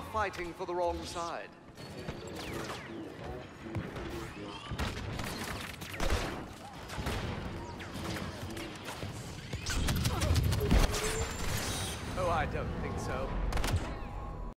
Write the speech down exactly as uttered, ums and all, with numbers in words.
are fighting for the wrong side. Oh, I don't think so.